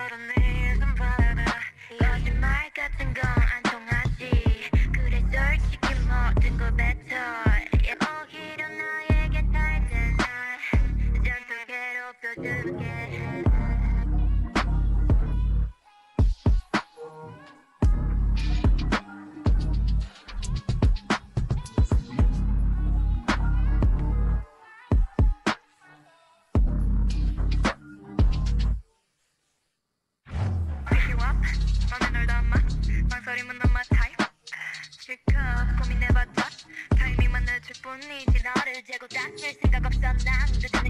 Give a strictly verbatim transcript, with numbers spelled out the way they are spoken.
결혼해 좀 봐라. 거짓말 같은 건 안 통하지. 그래 솔직히 모든 걸 뱉어. 오히려 나에겐 탈때 날 잔뜩 괴롭혀줄게 해. 맘에 널 담아 망설임은 not my type. 실컷 고민해봤자 타이밍만 늦을 뿐이지. 너를 재고 다쓸 생각 없어 난